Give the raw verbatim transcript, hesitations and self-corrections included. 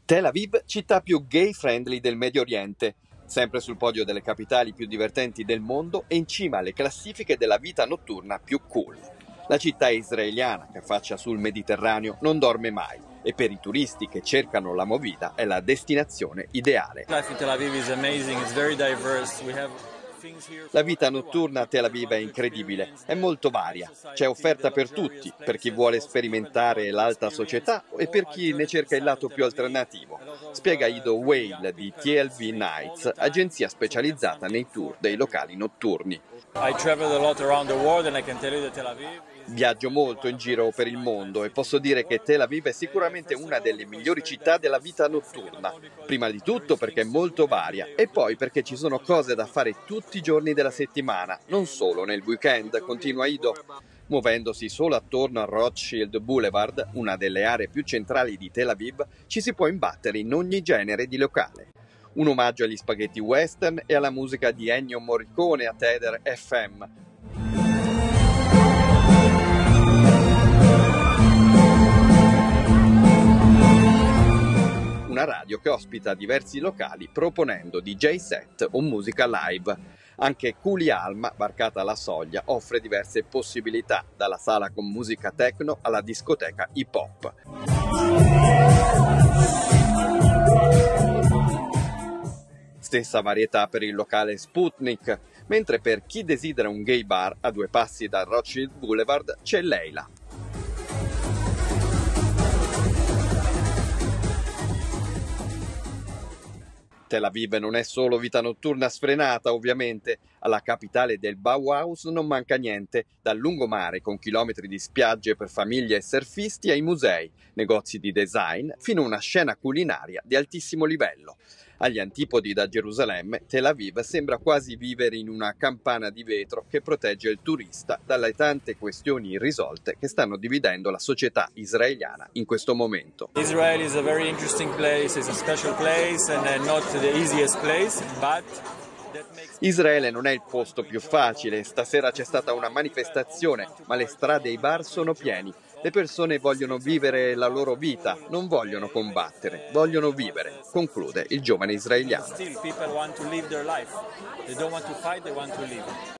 Tel Aviv, città più gay-friendly del Medio Oriente, sempre sul podio delle capitali più divertenti del mondo e in cima alle classifiche della vita notturna più cool. La città israeliana, che affaccia sul Mediterraneo, non dorme mai e per i turisti che cercano la movida è la destinazione ideale. Life in Tel Aviv is amazing, it's very diverse. We have La vita notturna a Tel Aviv è incredibile, è molto varia. C'è offerta per tutti, per chi vuole sperimentare l'alta società e per chi ne cerca il lato più alternativo. Spiega Ido Whale di T L V Nights, agenzia specializzata nei tour dei locali notturni. I travel a lot around the world and I can tell you that Tel Aviv. Viaggio molto in giro per il mondo e posso dire che Tel Aviv è sicuramente una delle migliori città della vita notturna. Prima di tutto perché è molto varia e poi perché ci sono cose da fare tutti i giorni della settimana, non solo nel weekend, continua Ido. Muovendosi solo attorno a Rothschild Boulevard, una delle aree più centrali di Tel Aviv, ci si può imbattere in ogni genere di locale. Un omaggio agli spaghetti western e alla musica di Ennio Morricone a Tether F M. Una radio che ospita diversi locali proponendo D J set o musica live. Anche Culi Alma, varcata la soglia, offre diverse possibilità, dalla sala con musica techno alla discoteca hip hop. Stessa varietà per il locale Sputnik, mentre per chi desidera un gay bar a due passi da Rothschild Boulevard c'è Leila. Tel Aviv non è solo vita notturna sfrenata, ovviamente. Alla capitale del Bauhaus non manca niente, dal lungomare con chilometri di spiagge per famiglie e surfisti ai musei, negozi di design, fino a una scena culinaria di altissimo livello. Agli antipodi da Gerusalemme, Tel Aviv sembra quasi vivere in una campana di vetro che protegge il turista dalle tante questioni irrisolte che stanno dividendo la società israeliana in questo momento. Israel is a very interesting place, it's a special place and not the easiest place, but Israele non è il posto più facile, stasera c'è stata una manifestazione, ma le strade e i bar sono pieni. Le persone vogliono vivere la loro vita, non vogliono combattere, vogliono vivere, conclude il giovane israeliano. still people want to live their life. They don't want to fight, they want to live.